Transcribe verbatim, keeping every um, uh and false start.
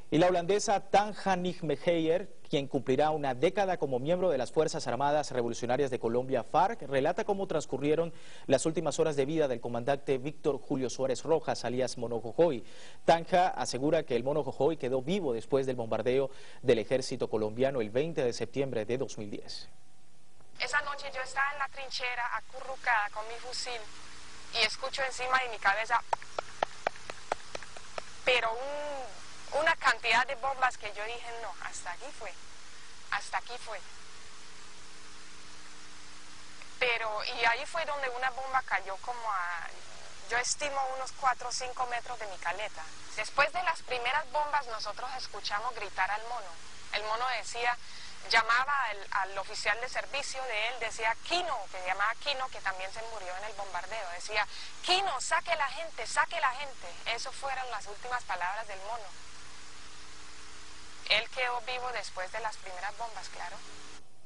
Y la holandesa Tanja Nijmeijer, quien cumplirá una década como miembro de las Fuerzas Armadas Revolucionarias de Colombia, FARC, relata cómo transcurrieron las últimas horas de vida del comandante Victor Suarez Rojas, alias Mono Jojoy. Tanja asegura que el Mono Jojoy quedó vivo después del bombardeo del ejército colombiano el veinte de septiembre de dos mil diez. Esa noche yo estaba en la trinchera acurrucada con mi fusil y escucho encima de mi cabeza, pero un... una cantidad de bombas que yo dije, no, hasta aquí fue, hasta aquí fue. Pero, y ahí fue donde una bomba cayó como a, yo estimo unos cuatro o cinco metros de mi caleta. Después de las primeras bombas nosotros escuchamos gritar al mono. El mono decía, llamaba al, al oficial de servicio de él, decía Quino, que se llamaba Quino, que también se murió en el bombardeo. Decía, Quino, saque la gente, saque la gente. Esas fueron las últimas palabras del mono. Él quedó vivo después de las primeras bombas, claro.